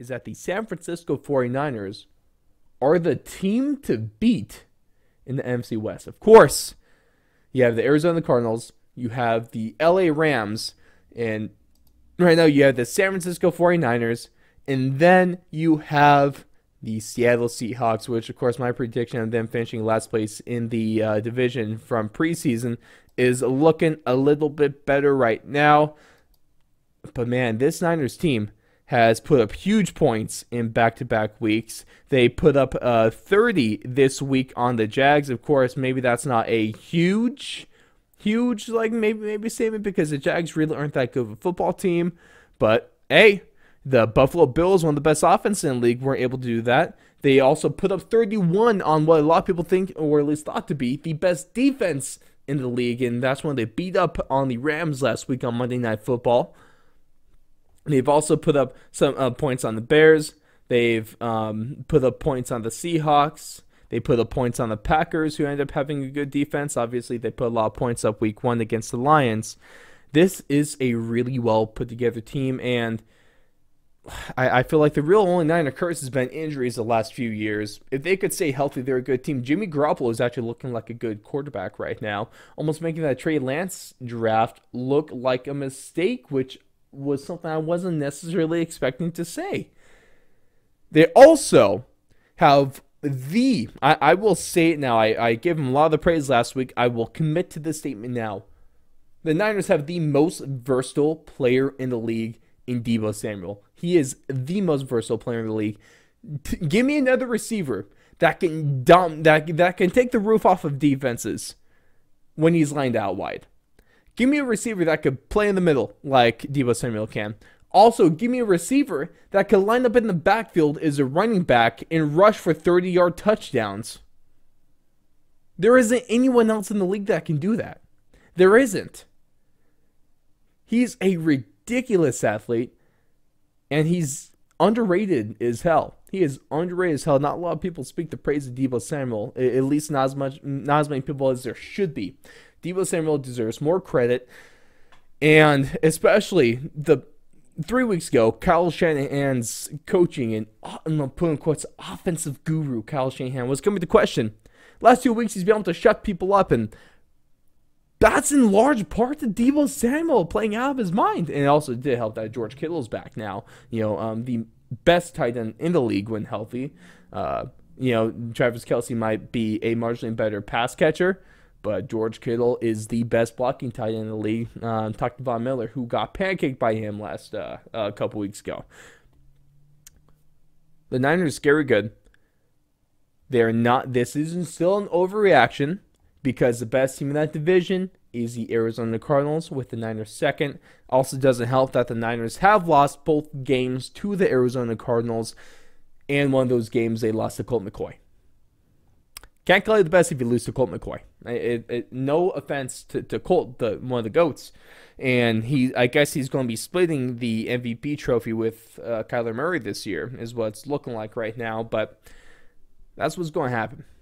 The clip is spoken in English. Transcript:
is that the San Francisco 49ers are the team to beat in the NFC West. Of course, you have the Arizona Cardinals, you have the LA Rams, and right now you have the San Francisco 49ers, and then you have the Seattle Seahawks, which, of course, my prediction of them finishing last place in the division from preseason is looking a little bit better right now. But, man, this Niners team has put up huge points in back-to-back weeks. They put up 30 this week on the Jags. Of course, maybe that's not a huge, like, maybe statement because the Jags really aren't that good of a football team. But, hey, the Buffalo Bills, one of the best offenses in the league, weren't able to do that. They also put up 31 on what a lot of people think, or at least thought to be, the best defense in the league. And that's when they beat up on the Rams last week on Monday Night Football. They've also put up some points on the Bears. They've put up points on the Seahawks. They put up points on the Packers, who ended up having a good defense. Obviously, they put a lot of points up week 1 against the Lions. This is a really well put together team, and I feel like the real only Niner curse has been injuries the last few years. If they could stay healthy, they're a good team. Jimmy Garoppolo is actually looking like a good quarterback right now, almost making that Trey Lance draft look like a mistake, which was something I wasn't necessarily expecting to say. They also have I will say it now, I gave him a lot of the praise last week. I will commit to this statement now. The Niners have the most versatile player in the league in Deebo Samuel. He is the most versatile player in the league. Give me another receiver that can that can take the roof off of defenses when he's lined out wide. Give me a receiver that could play in the middle like Deebo Samuel can. Also, give me a receiver that could line up in the backfield as a running back and rush for 30-yard touchdowns. There isn't anyone else in the league that can do that. There isn't. He's a ridiculous athlete, and he's underrated as hell. He is underrated as hell. Not a lot of people speak the praise of Deebo Samuel, at least not as many people as there should be. Deebo Samuel deserves more credit, and especially 3 weeks ago, Kyle Shanahan's coaching and I'm going to put in quotes, offensive guru Kyle Shanahan was coming to question. Last 2 weeks, he's been able to shut people up, and that's in large part to Deebo Samuel playing out of his mind. And it also did help that George Kittle's back now. The best tight end in the league when healthy. Travis Kelce might be a marginally better pass catcher, but George Kittle is the best blocking tight end in the league. Talked to Von Miller, who got pancaked by him last a couple weeks ago. The Niners are scary good. They're not. This isn't still an overreaction because the best team in that division is the Arizona Cardinals, with the Niners second. Also doesn't help that the Niners have lost both games to the Arizona Cardinals, and one of those games they lost to Colt McCoy. Can't call you the best if you lose to Colt McCoy. No offense to Colt, one of the GOATs. And I guess he's going to be splitting the MVP trophy with Kyler Murray this year, is what it's looking like right now. But that's what's going to happen.